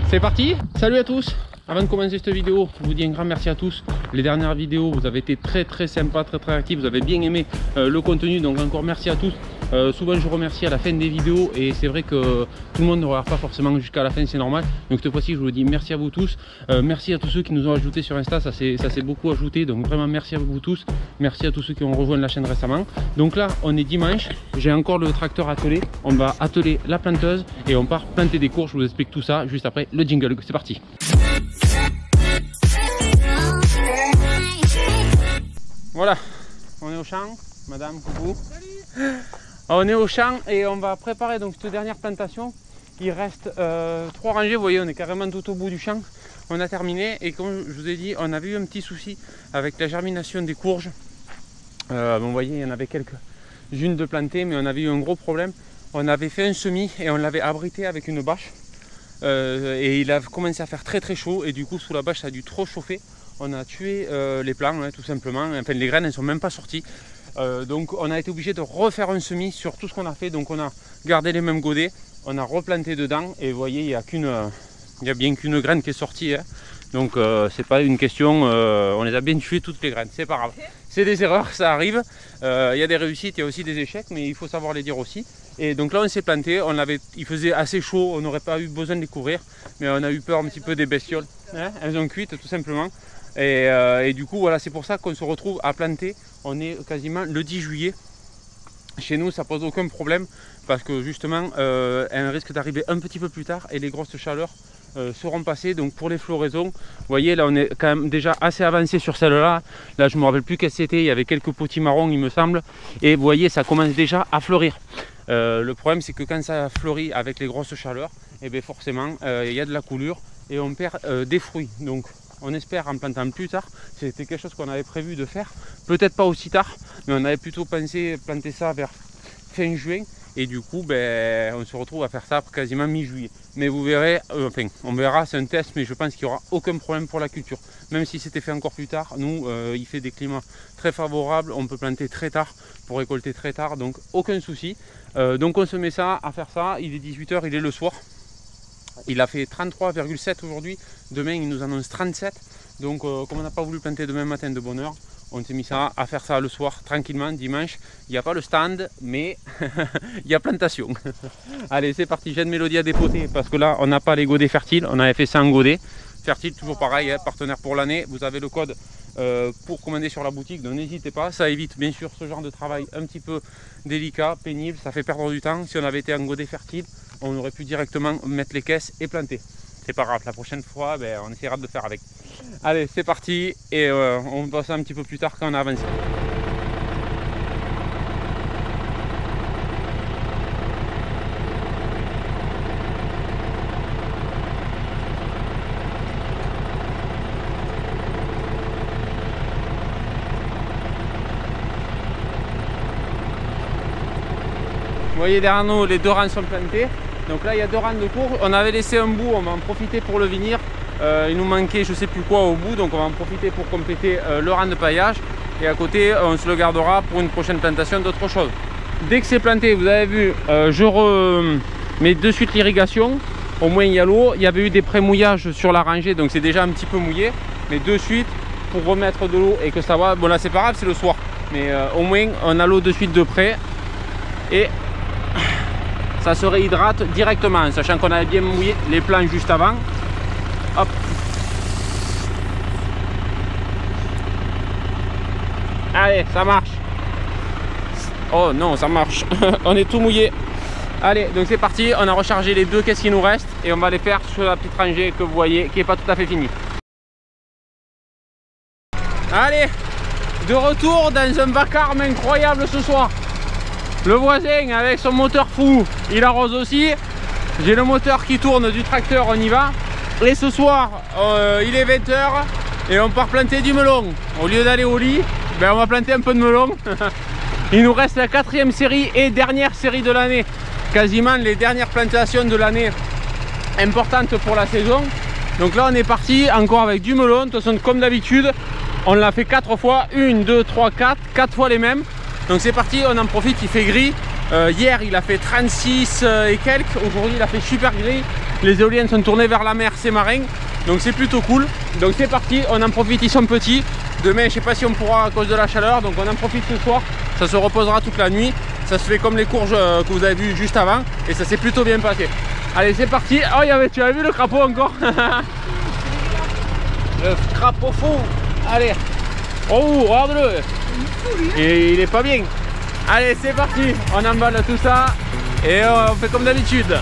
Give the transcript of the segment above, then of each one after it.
C'est parti. Salut à tous. Avant de commencer cette vidéo, je vous dis un grand merci à tous. Les dernières vidéos, vous avez été très sympas, très actifs. Vous avez bien aimé le contenu, donc encore merci à tous. Souvent je remercie à la fin des vidéos et c'est vrai que tout le monde ne regarde pas forcément jusqu'à la fin, c'est normal. Donc cette fois-ci, je vous dis merci à vous tous. Merci à tous ceux qui nous ont ajoutés sur Insta, ça s'est beaucoup ajouté. Donc vraiment merci à vous tous. Merci à tous ceux qui ont rejoint la chaîne récemment. Donc là, on est dimanche. J'ai encore le tracteur attelé. On va atteler la planteuse et on part planter des courges. Je vous explique tout ça juste après le jingle. C'est parti. Voilà, on est au champ, madame, coucou. Salut. On est au champ et on va préparer donc cette dernière plantation. Il reste 3 rangées, vous voyez, on est carrément tout au bout du champ. On a terminé et comme je vous ai dit, on avait eu un petit souci avec la germination des courges. Vous voyez, il y en avait quelques-unes de plantées, mais on avait eu un gros problème. On avait fait un semis et on l'avait abrité avec une bâche. Et il a commencé à faire très chaud et du coup sous la bâche ça a dû trop chauffer. On a tué les plants tout simplement, enfin les graines elles sont même pas sorties. Donc on a été obligé de refaire un semis sur tout ce qu'on a fait. Donc on a gardé les mêmes godets, on a replanté dedans et vous voyez il y a bien qu'une graine qui est sortie. Donc c'est pas une question, on les a bien tuées toutes les graines, c'est pas grave. C'est des erreurs, ça arrive. Il y a des réussites, il y a aussi des échecs, mais il faut savoir les dire aussi. Et donc là on s'est planté, il faisait assez chaud, on n'aurait pas eu besoin de les couvrir, mais on a eu peur un petit peu des bestioles. Elles ont cuit tout simplement. Et du coup voilà, c'est pour ça qu'on se retrouve à planter. On est quasiment le 10 juillet. Chez nous ça pose aucun problème parce que justement elles risquent d'arriver un petit peu plus tard et les grosses chaleurs seront passées. Donc pour les floraisons, vous voyez là on est quand même déjà assez avancé sur celle-là. Là je ne me rappelle plus qu'est-ce que c'était, il y avait quelques petits marrons il me semble. Et vous voyez ça commence déjà à fleurir. Le problème c'est que quand ça fleurit avec les grosses chaleurs, et bien forcément il y a de la coulure et on perd des fruits. Donc on espère en plantant plus tard, c'était quelque chose qu'on avait prévu de faire, peut-être pas aussi tard, mais on avait plutôt pensé planter ça vers fin juin et du coup on se retrouve à faire ça quasiment mi-juillet. Mais vous verrez, enfin on verra, c'est un test, mais je pense qu'il n'y aura aucun problème pour la culture. Même si c'était fait encore plus tard, nous il fait des climats très favorables, on peut planter très tard pour récolter très tard, donc aucun souci. Donc on se met ça à faire ça, il est 18 h, il est le soir. Il a fait 33,7 aujourd'hui, demain il nous annonce 37. Donc comme on n'a pas voulu planter demain matin de bonne heure, on s'est mis ça à faire ça le soir tranquillement dimanche. Il n'y a pas le stand mais il y a plantation. Allez c'est parti, j'ai une mélodie à dépoter parce que là on n'a pas les godets fertiles, on avait fait ça en godet. Fertile toujours pareil, partenaire pour l'année, vous avez le code pour commander sur la boutique, donc n'hésitez pas, ça évite bien sûr ce genre de travail un petit peu délicat, pénible, ça fait perdre du temps. Si on avait été en godet fertile, on aurait pu directement mettre les caisses et planter. C'est pas grave, la prochaine fois on essaiera de le faire avec. Allez c'est parti et on va passer un petit peu plus tard quand on a avancé. Vous voyez derrière nous les 2 rangs sont plantés. Donc là il y a 2 rangs de courges. On avait laissé un bout, on va en profiter pour le venir. Il nous manquait je sais plus quoi au bout, donc on va en profiter pour compléter le rang de paillage. Et à côté on se le gardera pour une prochaine plantation d'autre chose. Dès que c'est planté, vous avez vu, je remets de suite l'irrigation. Au moins il y a l'eau. Il y avait eu des pré-mouillages sur la rangée, donc c'est déjà un petit peu mouillé. Mais de suite pour remettre de l'eau et que ça va. Bon là c'est pas grave, c'est le soir. Mais au moins on a l'eau de suite de près. Et ça se réhydrate directement, sachant qu'on avait bien mouillé les plants juste avant. Hop. Allez, ça marche. Oh non, ça marche. On est tout mouillé. Allez, donc c'est parti. On a rechargé les 2 caisses qui nous restent et on va les faire sur la petite rangée que vous voyez, qui n'est pas tout à fait finie. Allez, de retour dans un vacarme incroyable ce soir. Le voisin avec son moteur fou, il arrose aussi. J'ai le moteur qui tourne du tracteur, on y va. Et ce soir, il est 20 h et on part planter du melon. Au lieu d'aller au lit, on va planter un peu de melon. Il nous reste la 4e série et dernière série de l'année. Quasiment les dernières plantations de l'année importantes pour la saison. Donc là on est parti encore avec du melon. De toute façon comme d'habitude, on l'a fait 4 fois. 1, 2, 3, 4 fois les mêmes. Donc c'est parti, on en profite, il fait gris. Hier il a fait 36 et quelques, aujourd'hui il a fait super gris. Les éoliennes sont tournées vers la mer, c'est marin. Donc c'est plutôt cool. Donc c'est parti, on en profite, ils sont petits. Demain, je sais pas si on pourra à cause de la chaleur. Donc on en profite ce soir. Ça se reposera toute la nuit. Ça se fait comme les courges que vous avez vu juste avant. Et ça s'est plutôt bien passé. Allez, c'est parti. Oh, tu avais vu le crapaud encore? Le crapaud fou. Allez. Oh, regarde-le. Et il est pas bien. Allez, c'est parti. On emballe tout ça. Et on fait comme d'habitude.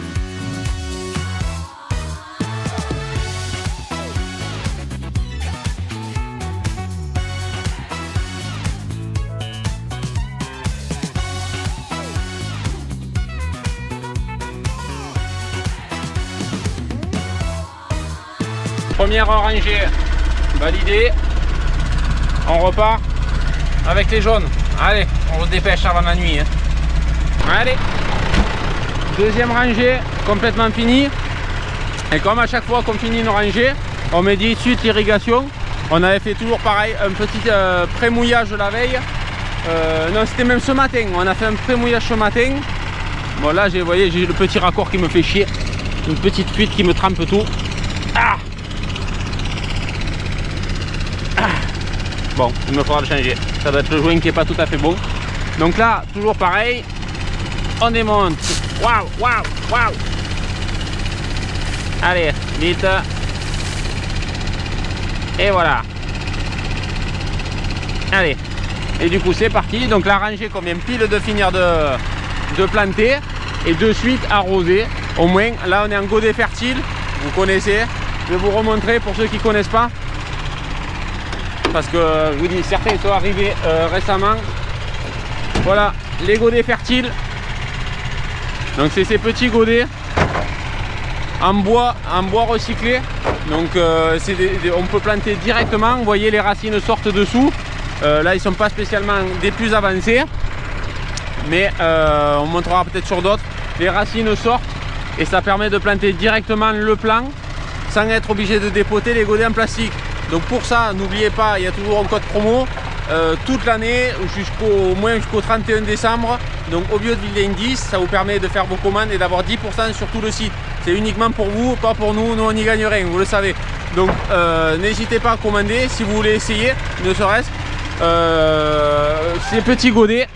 Première rangée validée. On repart avec les jaunes. Allez, on se dépêche avant la nuit. Hein. Allez. Deuxième rangée complètement finie. Et comme à chaque fois qu'on finit une rangée, on met de suite l'irrigation. On avait fait toujours pareil, un petit pré-mouillage la veille. Non, c'était même ce matin. On a fait un pré-mouillage ce matin. Bon là, vous voyez, j'ai le petit raccord qui me fait chier. Une petite fuite qui me trempe tout. Ah! Bon, il me faudra le changer. Ça doit être le joint qui n'est pas tout à fait bon. Donc là, toujours pareil. On démonte. Waouh, waouh, waouh. Allez, vite. Et voilà. Allez. Et du coup, c'est parti. Donc la rangée qu'on vient pile de finir de planter. Et de suite arroser. Au moins, là, on est en godet fertile. Vous connaissez. Je vais vous remontrer pour ceux qui ne connaissent pas. Parce que je vous dis, certains sont arrivés récemment. Voilà, les godets fertiles. Donc c'est ces petits godets en bois recyclé. Donc on peut planter directement. Vous voyez, les racines sortent dessous. Là, ils ne sont pas spécialement des plus avancés. Mais on montrera peut-être sur d'autres. Les racines sortent et ça permet de planter directement le plant sans être obligé de dépoter les godets en plastique. Donc pour ça, n'oubliez pas, il y a toujours un code promo toute l'année au moins jusqu'au 31 décembre. Donc au lieu de Ville 10, ça vous permet de faire vos commandes et d'avoir 10% sur tout le site. C'est uniquement pour vous, pas pour nous, nous on n'y gagne rien, vous le savez. Donc n'hésitez pas à commander si vous voulez essayer, ne serait-ce ces petits godets.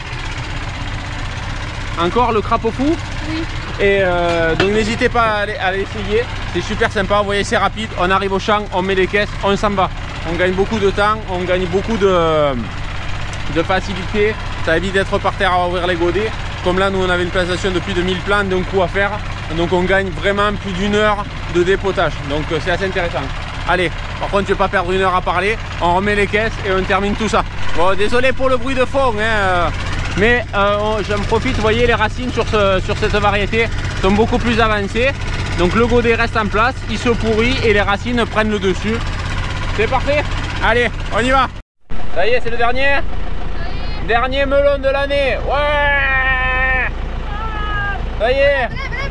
Encore le crapaud fou. Oui. Et donc n'hésitez pas à l'essayer, c'est super sympa, vous voyez, c'est rapide, on arrive au champ, on met les caisses, on s'en va. On gagne beaucoup de temps, on gagne beaucoup de facilité, ça évite d'être par terre à ouvrir les godets. Comme là, nous on avait une plantation de plus de 1000 plants d'un coup à faire, donc on gagne vraiment plus d'une heure de dépotage, donc c'est assez intéressant. Allez, par contre je ne vais pas perdre une heure à parler, on remet les caisses et on termine tout ça. Bon, désolé pour le bruit de fond, hein, mais j'en profite, vous voyez, les racines sur cette variété sont beaucoup plus avancées. Donc le godet reste en place, il se pourrit et les racines prennent le dessus. C'est parfait. Allez, on y va. Ça y est, c'est le dernier. Oui. Dernier melon de l'année. Ouais. Ça y est.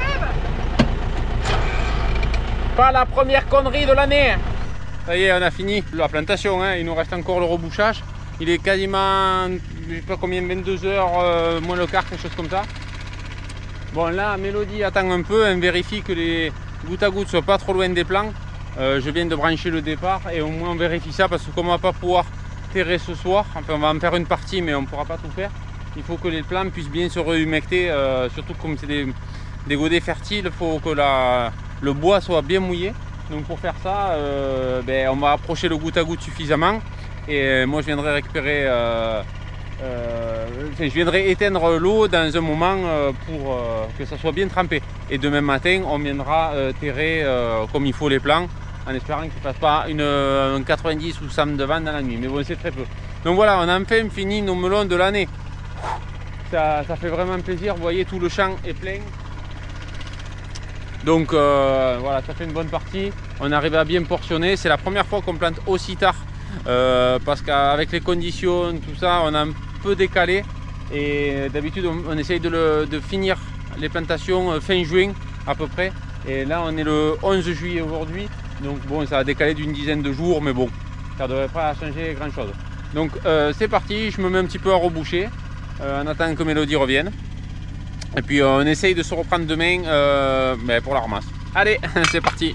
Pas la première connerie de l'année. Ça y est, on a fini la plantation, hein. Il nous reste encore le rebouchage. Il est quasiment, je sais pas combien, 22 h moins le quart, quelque chose comme ça. Bon, là, Mélodie attend un peu, elle vérifie que les gouttes à gouttes ne soient pas trop loin des plants. Je viens de brancher le départ et au moins on vérifie ça parce que comme on va pas pouvoir terrer ce soir, enfin on va en faire une partie mais on ne pourra pas tout faire. Il faut que les plants puissent bien se rehumecter, surtout comme c'est des godets fertiles, il faut que le bois soit bien mouillé. Donc pour faire ça, on va approcher le goutte à goutte suffisamment. Et moi je viendrai récupérer, je viendrai éteindre l'eau dans un moment pour que ça soit bien trempé. Et demain matin on viendra terrer comme il faut les plants, en espérant qu'il ne fasse pas un 90 ou 100 de vent dans la nuit. Mais bon, c'est très peu. Donc voilà, on a enfin fini nos melons de l'année. Ça fait vraiment plaisir, vous voyez, tout le champ est plein. Donc voilà, ça fait une bonne partie. On arrive à bien portionner. C'est la première fois qu'on plante aussi tard. Parce qu'avec les conditions, tout ça, on a un peu décalé et d'habitude on essaye de finir les plantations fin juin à peu près, et là on est le 11 juillet aujourd'hui, donc bon, ça a décalé d'une dizaine de jours, mais bon, ça ne devrait pas changer grand chose. Donc c'est parti, je me mets un petit peu à reboucher en attendant que Mélodie revienne Et puis on essaye de se reprendre demain pour la ramasse. Allez, c'est parti.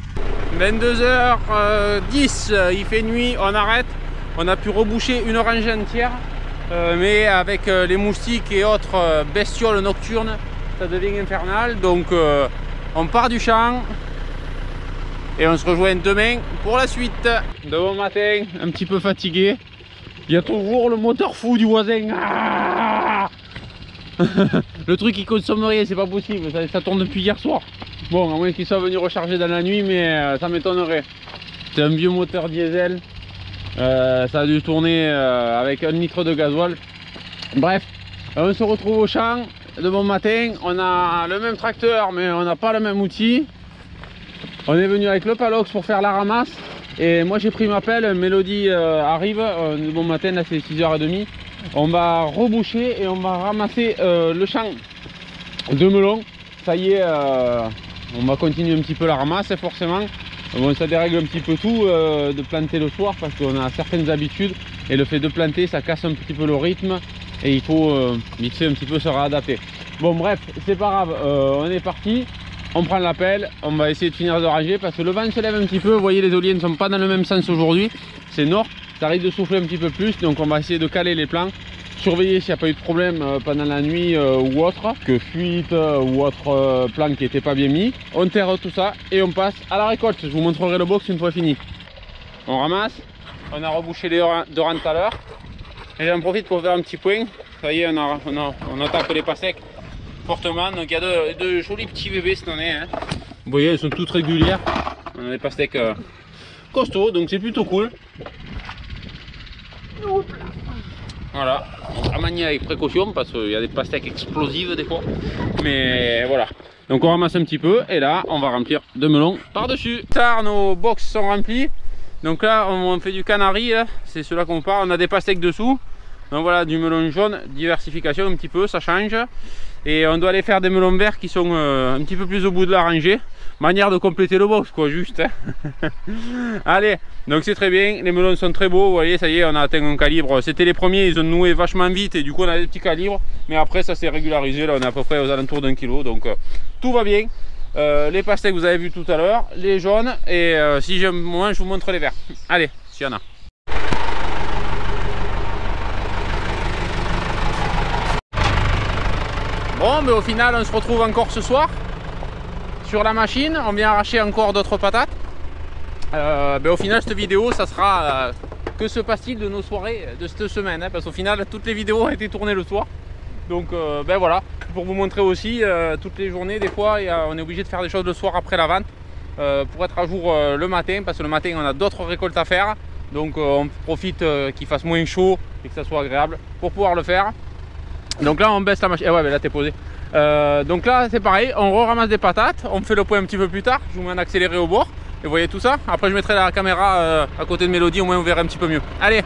22h10, il fait nuit, on arrête. On a pu reboucher une rangée entière. Mais avec les moustiques et autres bestioles nocturnes, ça devient infernal. Donc on part du champ et on se rejoint demain pour la suite. De bon matin, un petit peu fatigué. Il y a toujours le moteur fou du voisin. Ah le truc qui consomme rien, c'est pas possible, ça tourne depuis hier soir. Bon, à moins qu'il soit venu recharger dans la nuit, mais ça m'étonnerait. C'est un vieux moteur diesel. Ça a dû tourner avec 1 litre de gasoil. Bref, on se retrouve au champ de bon matin. On a le même tracteur, mais on n'a pas le même outil. On est venu avec le Palox pour faire la ramasse. Et moi j'ai pris ma pelle, Mélodie arrive, de bon matin, là c'est 6h30. On va reboucher et on va ramasser le champ de melon. Ça y est, on va continuer un petit peu la ramasse forcément. Bon, ça dérègle un petit peu tout de planter le soir parce qu'on a certaines habitudes. Et le fait de planter, ça casse un petit peu le rythme. Et il faut vite fait un petit peu se réadapter. Bon bref, c'est pas grave, on est parti. On prend la pelle, on va essayer de finir de ranger parce que le vent se lève un petit peu. Vous voyez, les oliviers ne sont pas dans le même sens aujourd'hui. C'est nord, ça risque de souffler un petit peu plus. Donc on va essayer de caler les plans. Surveiller s'il n'y a pas eu de problème pendant la nuit ou autre. Que fuite ou autre plan qui n'était pas bien mis. On terre tout ça et on passe à la récolte. Je vous montrerai le box une fois fini. On ramasse. On a rebouché les deux rangs tout à l'heure. Et j'en profite pour faire un petit point. Ça y est, on attaque les pastèques fortement. Donc il y a de jolis petits bébés cette année. Hein. Vous voyez, elles sont toutes régulières. On a des pastèques costauds, donc c'est plutôt cool. Voilà, à manier avec précaution parce qu'il y a des pastèques explosives des fois. Mais voilà. Donc on ramasse un petit peu et là on va remplir de melons par-dessus. Tard, nos box sont remplis. Donc là on fait du canari, c'est cela qu'on part. On a des pastèques dessous. Donc voilà, du melon jaune, diversification un petit peu, ça change. Et on doit aller faire des melons verts qui sont un petit peu plus au bout de la rangée. Manière de compléter le box quoi, juste. Allez, donc c'est très bien, les melons sont très beaux, vous voyez, ça y est, on a atteint un calibre. C'était les premiers, ils ont noué vachement vite et du coup on a des petits calibres. Mais après ça s'est régularisé, là on est à peu près aux alentours d'1 kg, donc tout va bien. Les pastèques vous avez vu tout à l'heure, les jaunes, et si j'ai moins je vous montre les verts. Allez, s'il y en a. Bon, mais au final on se retrouve encore ce soir sur la machine, on vient arracher encore d'autres patates. Au final cette vidéo ça sera que se passe-t-il de nos soirées de cette semaine, hein, parce qu'au final toutes les vidéos ont été tournées le soir. Donc voilà, pour vous montrer aussi toutes les journées, des fois on est obligé de faire des choses le soir après la vente pour être à jour le matin, parce que le matin on a d'autres récoltes à faire. Donc on profite qu'il fasse moins chaud et que ça soit agréable pour pouvoir le faire. Donc là on baisse la machine, ouais mais là t'es posé. Donc là c'est pareil, on ramasse des patates, on fait le point un petit peu plus tard, je vous mets en accéléré au bord et vous voyez tout ça. Après je mettrai la caméra à côté de Mélodie, au moins on verra un petit peu mieux. Allez.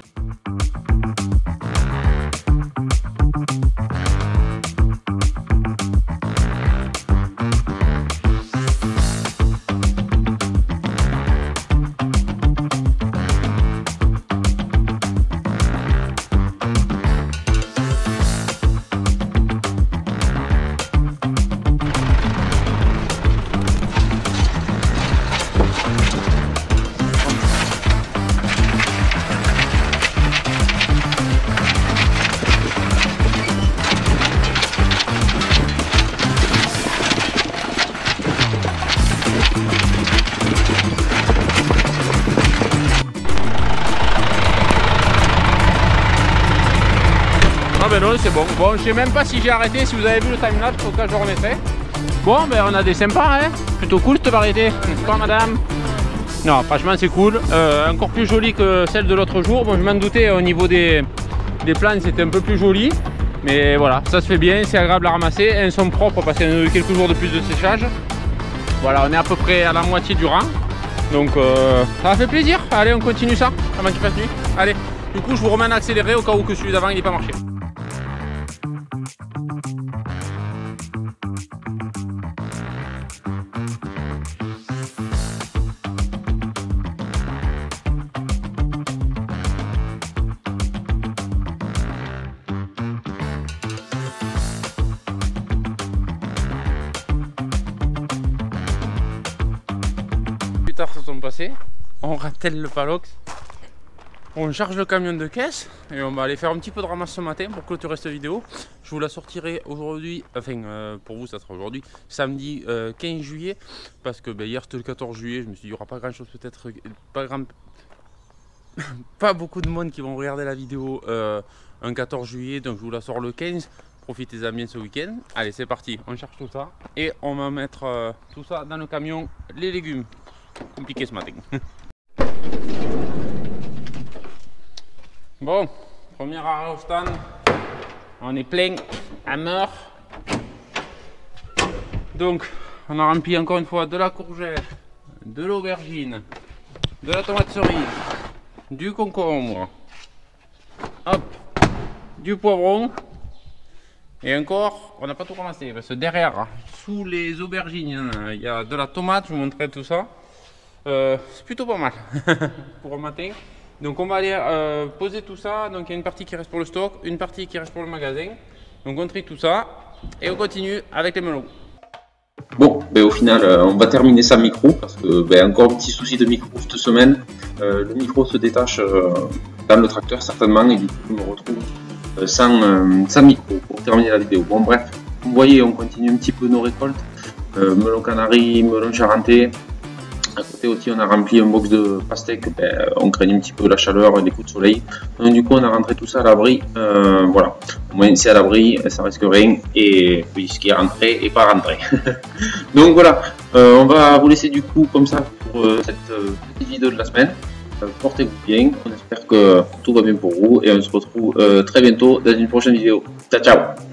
Ah ben non, c'est bon. Bon, je sais même pas si j'ai arrêté, si vous avez vu le timelapse, au cas je le remettrai. Bon, ben on a des sympas, hein. Plutôt cool cette variété, n'est-ce pas madame? Non, franchement c'est cool. Encore plus joli que celle de l'autre jour. Bon, je m'en doutais, au niveau des plantes c'était un peu plus joli. Mais voilà, ça se fait bien, c'est agréable à ramasser. Elles sont propres parce qu'il y a eu quelques jours de plus de séchage. Voilà, on est à peu près à la moitié du rang. Donc ça fait plaisir. Allez, on continue ça avant qu'il fasse nuit. Allez, du coup je vous remets en accéléré au cas où que celui d'avant il n'ait pas marché. plus tard se sont passés. On rattelle le Palox. On charge le camion de caisse et on va aller faire un petit peu de ramasse ce matin pour clôturer cette vidéo. Je vous la sortirai aujourd'hui, enfin pour vous ça sera aujourd'hui, samedi 15 juillet. Parce que hier c'était le 14 juillet, je me suis dit il n'y aura pas grand chose peut-être, pas beaucoup de monde qui vont regarder la vidéo un 14 juillet. Donc je vous la sors le 15, profitez-en bien ce week-end. Allez c'est parti, on cherche tout ça et on va mettre tout ça dans le camion, les légumes. Compliqué ce matin. Bon, premier arrêt au stand, on est plein à mort. Donc, on a rempli encore une fois de la courgette, de l'aubergine, de la tomate cerise, du concombre, hop, du poivron. Et encore, on n'a pas tout ramassé parce que derrière, sous les aubergines, il y a de la tomate, je vous montrerai tout ça. C'est plutôt pas mal pour un matin. Donc on va aller poser tout ça. Donc il y a une partie qui reste pour le stock, une partie qui reste pour le magasin. Donc on trie tout ça et on continue avec les melons. Bon, au final on va terminer sans micro parce que encore un petit souci de micro cette semaine. Le micro se détache dans le tracteur certainement et du coup je me retrouve sans micro pour terminer la vidéo. Bon bref, vous voyez on continue un petit peu nos récoltes. Melon canari, melon charentais. À côté aussi on a rempli un box de pastèques, on craignait un petit peu la chaleur et les coups de soleil. Donc du coup on a rentré tout ça à l'abri, voilà. Au moins c'est à l'abri, ça risque rien, et oui, ce qui est rentré et pas rentré. Donc voilà, on va vous laisser du coup comme ça pour cette petite vidéo de la semaine. Portez-vous bien, on espère que tout va bien pour vous et on se retrouve très bientôt dans une prochaine vidéo. Ciao ciao.